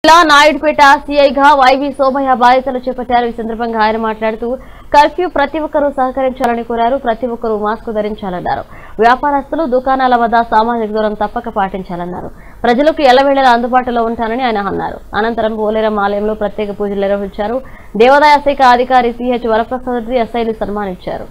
Naidupeta సీఐగా YV Somayya బాధ్యతలు చేపట్టారు. ఈ సందర్భంగా ఆయన మాట్లాడుతూ కర్ఫ్యూ ప్రతి ఒక్కరూ సహకరించాలని కోరారు. ప్రతి ఒక్కరూ మాస్క్ ధరించాలన్నారు. వ్యాపారస్తులు దుకాణాల వద్ద సామాజిక దూరం తప్పక పాటించాలన్నారు. ప్రజలకు ఎల్లవేళలా అందుబాటులో ఉంటానని ఆయన అన్నారు. అనంతరం పోలేరం ఆలయంలో ప్రత్యేక పూజలు నిర్వహించారు. దేవాదాయ శాఖ అధికారి సిహెచ్ వరప్రసాద్ ఎస్ఐలు సన్మానించారు.